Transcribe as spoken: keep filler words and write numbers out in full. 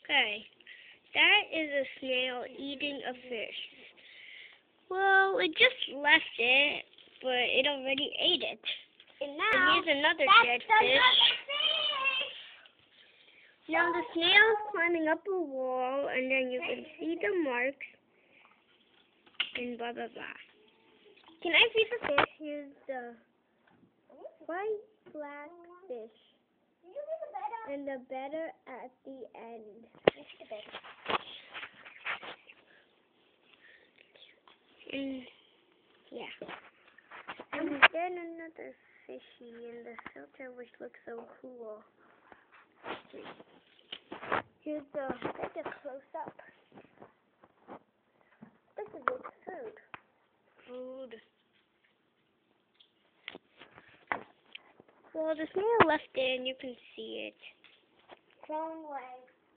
Okay, that is a snail eating a fish. Well, it just left it, but it already ate it. And now, and here's another that's dead another fish. fish. Now the snail's climbing up a wall, and then you can see the marks, and blah blah blah. Can I feed the fish? Here's the white, black fish. And the better at the end. And yeah. And then another fishy in the filter, which looks so cool. Here's the, here's a close up. This is its food. Food. Well, the snail left it, and you can see it. Thrown away.